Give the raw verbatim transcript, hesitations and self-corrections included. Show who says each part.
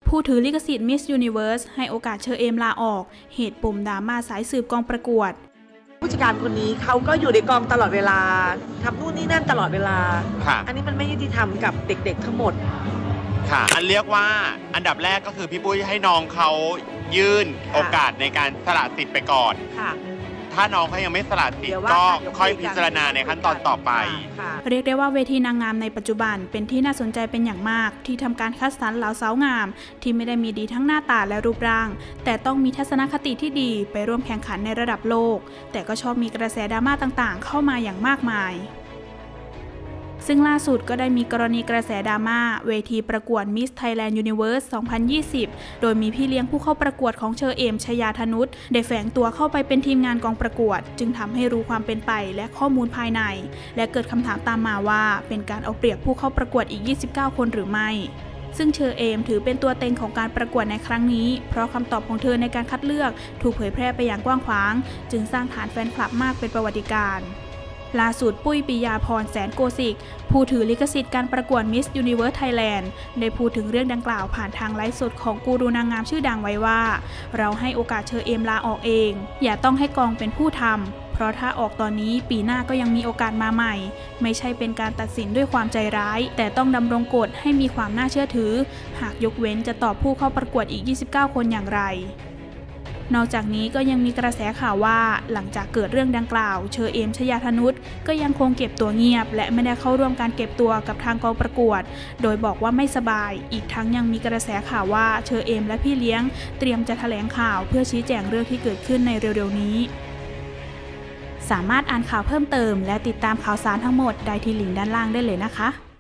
Speaker 1: ผู้ถือลิขสิทธิ์ มิส ยูนิเวิร์ส ให้โอกาสเชอเอมลาออกเหตุปมดราม่าสายสืบกองประกวด
Speaker 2: ผู้จัดการคนนี้เขาก็อยู่ในกองตลอดเวลาทำนู่นนี่นั่นตลอดเวลาอันนี้มันไม่ยุติธรรมกับเด็กๆทั้งหมด
Speaker 3: ค่ะอันเรียกว่าอันดับแรกก็คือพี่ปุ้ยให้น้องเขายื่นโอกาสในการสละสิทธิ์ไปก่อนค่ะถ้าน้องเขายังไม่สละสิทธิ์ก็ค่อยพิจารณาในขั้นตอนต่อไป
Speaker 1: เรียกได้ว่าเวทีนางงามในปัจจุบันเป็นที่น่าสนใจเป็นอย่างมากที่ทำการคัดสรรเหล่าสาวงามที่ไม่ได้มีดีทั้งหน้าตาและรูปร่างแต่ต้องมีทัศนคติที่ดีไปร่วมแข่งขันในระดับโลกแต่ก็ชอบมีกระแสดราม่าต่างๆเข้ามาอย่างมากมายซึ่งล่าสุดก็ได้มีกรณีกระแสดราม่าเวทีประกวด มิส ไทยแลนด์ ยูนิเวิร์ส สองพันยี่สิบ โดยมีพี่เลี้ยงผู้เข้าประกวดของเชอเอม ชยาธนุชได้แฝงตัวเข้าไปเป็นทีมงานกองประกวดจึงทำให้รู้ความเป็นไปและข้อมูลภายในและเกิดคำถามตามมาว่าเป็นการเอาเปรียบผู้เข้าประกวดอีกยี่สิบเก้าคนหรือไม่ซึ่งเชอเอมถือเป็นตัวเต็งของการประกวดในครั้งนี้เพราะคำตอบของเธอในการคัดเลือกถูกเผยแพร่ไปอย่างกว้างขวางจึงสร้างฐานแฟนคลับมากเป็นประวัติการณ์ล่าสุดปุ้ยปิยาพรแสนโกสิกผู้ถือลิขสิทธิ์การประกวด มิส ยูนิเวิร์ส ไทยแลนด์ ได้พูดถึงเรื่องดังกล่าวผ่านทางไลฟ์สดของกูรูนางงามชื่อดังไว้ว่าเราให้โอกาสเชอเอมลาออกเองอย่าต้องให้กองเป็นผู้ทำเพราะถ้าออกตอนนี้ปีหน้าก็ยังมีโอกาสมาใหม่ไม่ใช่เป็นการตัดสินด้วยความใจร้ายแต่ต้องดำรงกฎให้มีความน่าเชื่อถือหากยกเว้นจะตอบผู้เข้าประกวดอีกยี่สิบเก้าคนอย่างไรนอกจากนี้ก็ยังมีกระแสข่าวว่าหลังจากเกิดเรื่องดังกล่าวเชอเอม ชยาธนุชก็ยังคงเก็บตัวเงียบและไม่ได้เข้าร่วมการเก็บตัวกับทางกองประกวดโดยบอกว่าไม่สบายอีกทั้งยังมีกระแสข่าวว่าเชอเอมและพี่เลี้ยงเตรียมจะแถลงข่าวเพื่อชี้แจงเรื่องที่เกิดขึ้นในเร็วๆนี้สามารถอ่านข่าวเพิ่มเติมและติดตามข่าวสารทั้งหมดได้ที่ลิงก์ด้านล่างได้เลยนะคะ